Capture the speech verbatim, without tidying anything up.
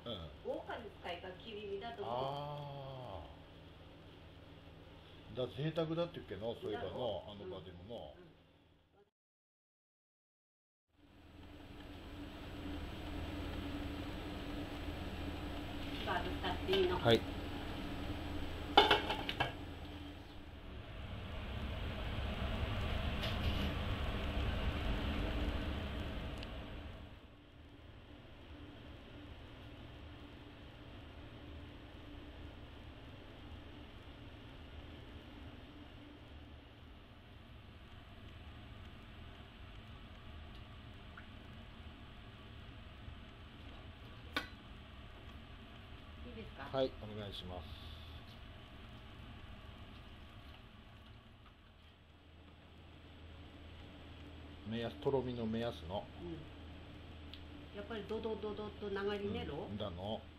豪華に使いか切り身だと思う。 ああ、だ贅沢だって言うけど、そういえばのあの場でもの。はい。はい、お願いします。目安、とろみの目安の、 うん、やっぱりドドドドと流れねろ、 うん、だの